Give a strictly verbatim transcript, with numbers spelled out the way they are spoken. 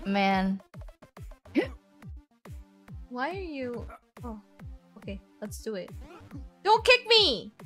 Man. Why are you... Oh, okay. Let's do it. Don't kick me!